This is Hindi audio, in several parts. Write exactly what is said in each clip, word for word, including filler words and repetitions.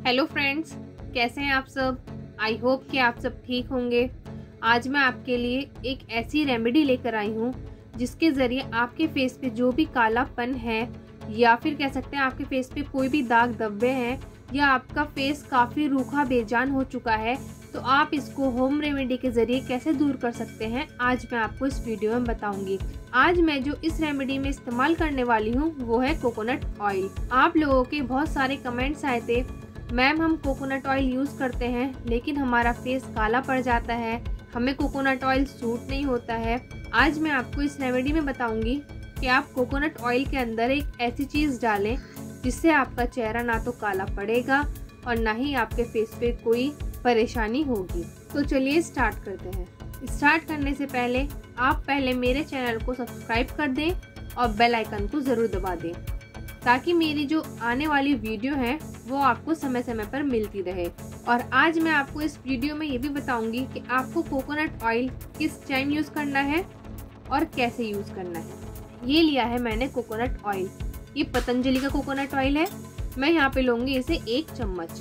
हेलो फ्रेंड्स, कैसे हैं आप सब। आई होप कि आप सब ठीक होंगे। आज मैं आपके लिए एक ऐसी रेमेडी लेकर आई हूँ जिसके ज़रिए आपके फेस पे जो भी कालापन है या फिर कह सकते हैं आपके फेस पे कोई भी दाग धब्बे हैं या आपका फेस काफ़ी रूखा बेजान हो चुका है, तो आप इसको होम रेमेडी के ज़रिए कैसे दूर कर सकते हैं, आज मैं आपको इस वीडियो में बताऊंगी। आज मैं जो इस रेमेडी में इस्तेमाल करने वाली हूँ वो है कोकोनट ऑयल। आप लोगों के बहुत सारे कमेंट्स आए थे, मैम हम कोकोनट ऑयल यूज़ करते हैं लेकिन हमारा फेस काला पड़ जाता है, हमें कोकोनट ऑयल सूट नहीं होता है। आज मैं आपको इस रेमेडी में बताऊंगी कि आप कोकोनट ऑयल के अंदर एक ऐसी चीज़ डालें जिससे आपका चेहरा ना तो काला पड़ेगा और ना ही आपके फेस पे कोई परेशानी होगी। तो चलिए स्टार्ट करते हैं। स्टार्ट करने से पहले आप पहले मेरे चैनल को सब्सक्राइब कर दें और बेल आइकन को ज़रूर दबा दें ताकि मेरी जो आने वाली वीडियो है वो आपको समय समय पर मिलती रहे। और आज मैं आपको इस वीडियो में ये भी बताऊंगी कि आपको कोकोनट ऑयल किस टाइम यूज़ करना है और कैसे यूज़ करना है। ये लिया है मैंने कोकोनट ऑयल, ये पतंजलि का कोकोनट ऑयल है। मैं यहाँ पे लूँगी इसे एक चम्मच।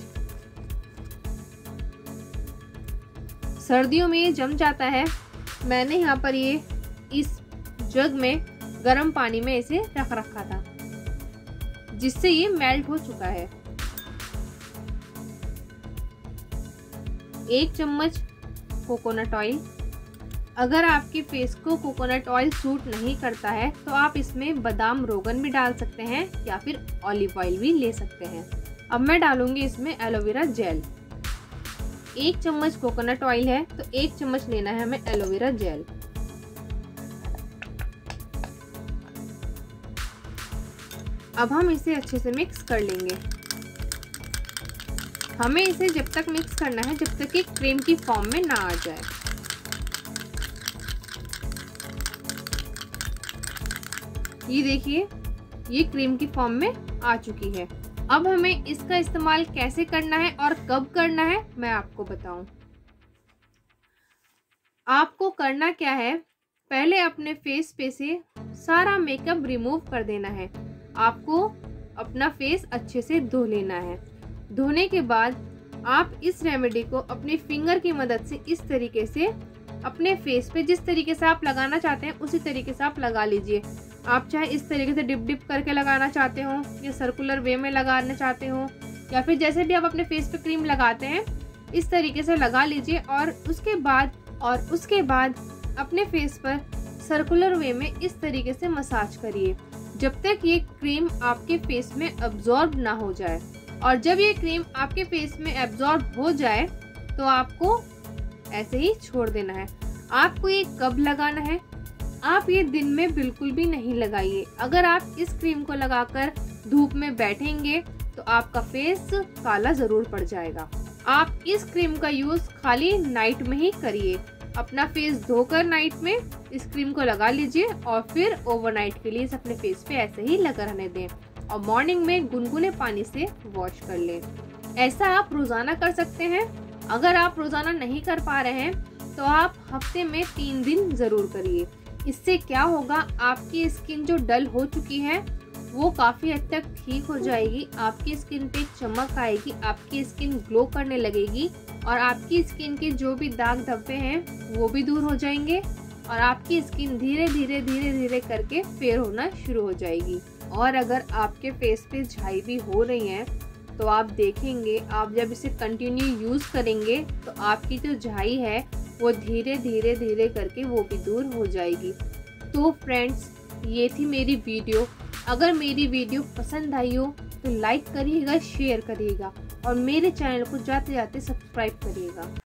सर्दियों में ये जम जाता है। मैंने यहाँ पर ये इस जग में गर्म पानी में इसे रख रखा था जिससे ये मेल्ट हो चुका है। एक चम्मच कोकोनट ऑयल। अगर आपके फेस को कोकोनट ऑयल सूट नहीं करता है तो आप इसमें बादाम रोगन भी डाल सकते हैं या फिर ऑलिव ऑयल भी ले सकते हैं। अब मैं डालूंगी इसमें एलोवेरा जेल। एक चम्मच कोकोनट ऑयल है तो एक चम्मच लेना है हमें एलोवेरा जेल। अब हम इसे अच्छे से मिक्स कर लेंगे। हमें इसे जब तक मिक्स करना है जब तक कि क्रीम की फॉर्म में ना आ जाए। ये देखिए, ये क्रीम की फॉर्म में आ चुकी है। अब हमें इसका इस्तेमाल कैसे करना है और कब करना है मैं आपको बताऊं। आपको करना क्या है, पहले अपने फेस पे से सारा मेकअप रिमूव कर देना है। आपको अपना फेस अच्छे से धो लेना है। धोने के बाद आप इस रेमेडी को अपनी फिंगर की मदद से इस तरीके से अपने फेस पे जिस तरीके से आप लगाना चाहते हैं उसी तरीके से आप लगा लीजिए। आप चाहे इस तरीके से डिप डिप करके लगाना चाहते हो या सर्कुलर वे में लगाना चाहते हो या फिर जैसे भी आप अपने फेस पे क्रीम लगाते हैं इस तरीके से लगा लीजिए। और उसके बाद और उसके बाद अपने फेस पर सर्कुलर वे में इस तरीके से मसाज करिए जब तक ये क्रीम आपके फेस में अब्जॉर्ब ना हो जाए। और जब ये क्रीम आपके फेस में एब्जॉर्ब हो जाए तो आपको ऐसे ही छोड़ देना है। आपको ये कब लगाना है, आप ये दिन में बिल्कुल भी नहीं लगाइए। अगर आप इस क्रीम को लगाकर धूप में बैठेंगे तो आपका फेस काला जरूर पड़ जाएगा। आप इस क्रीम का यूज खाली नाइट में ही करिए। अपना फेस धोकर नाइट में इस क्रीम को लगा लीजिए और फिर ओवरनाइट के लिए इस अपने फेस पे ऐसे ही लगा रहने दें और मॉर्निंग में गुनगुने पानी से वॉश कर लें। ऐसा आप रोजाना कर सकते हैं। अगर आप रोजाना नहीं कर पा रहे हैं तो आप हफ्ते में तीन दिन जरूर करिए। इससे क्या होगा, आपकी स्किन जो डल हो चुकी है वो काफ़ी हद तक ठीक हो जाएगी। आपकी स्किन पे चमक आएगी, आपकी स्किन ग्लो करने लगेगी और आपकी स्किन के जो भी दाग धब्बे हैं वो भी दूर हो जाएंगे और आपकी स्किन धीरे धीरे धीरे धीरे करके फेयर होना शुरू हो जाएगी। और अगर आपके फेस पे झाई भी हो रही है तो आप देखेंगे, आप जब इसे कंटिन्यू यूज़ करेंगे तो आपकी जो झाई है वो धीरे धीरे धीरे करके वो भी दूर हो जाएगी। तो फ्रेंड्स, ये थी मेरी वीडियो। अगर मेरी वीडियो पसंद आई हो तो लाइक करिएगा, शेयर करिएगा और मेरे चैनल को जाते जाते सब्सक्राइब करिएगा।